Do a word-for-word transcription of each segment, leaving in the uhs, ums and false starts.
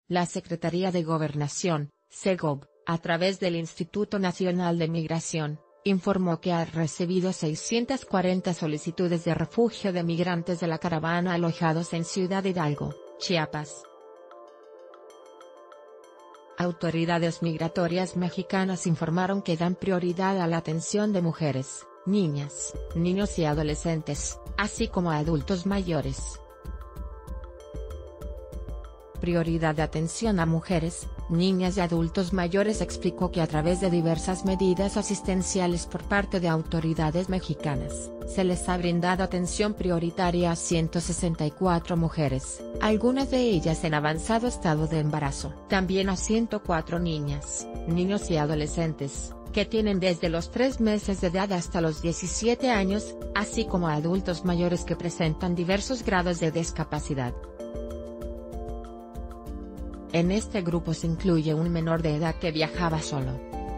La Secretaría de Gobernación, SEGOV, a través del Instituto Nacional de Migración, informó que ha recibido seiscientas cuarenta solicitudes de refugio de migrantes de la caravana alojados en Ciudad Hidalgo, Chiapas. Autoridades migratorias mexicanas informaron que dan prioridad a la atención de mujeres, niñas, niños y adolescentes, así como a adultos mayores. Prioridad de atención a mujeres, niñas y adultos mayores. Explicó que a través de diversas medidas asistenciales por parte de autoridades mexicanas, se les ha brindado atención prioritaria a ciento sesenta y cuatro mujeres, algunas de ellas en avanzado estado de embarazo. También a ciento cuatro niñas, niños y adolescentes, que tienen desde los tres meses de edad hasta los diecisiete años, así como a adultos mayores que presentan diversos grados de discapacidad. En este grupo se incluye un menor de edad que viajaba solo.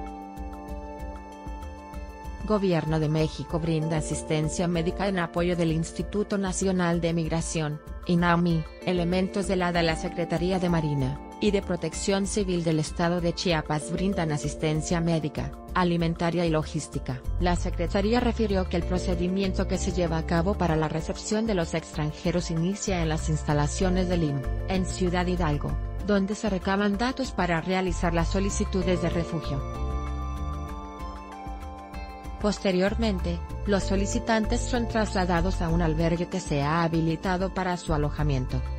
Gobierno de México brinda asistencia médica en apoyo del Instituto Nacional de Migración, INAMI, elementos de la de la Secretaría de Marina y de Protección Civil del Estado de Chiapas brindan asistencia médica, alimentaria y logística. La Secretaría refirió que el procedimiento que se lleva a cabo para la recepción de los extranjeros inicia en las instalaciones del I M S S, en Ciudad Hidalgo, donde se recaban datos para realizar las solicitudes de refugio. Posteriormente, los solicitantes son trasladados a un albergue que se ha habilitado para su alojamiento.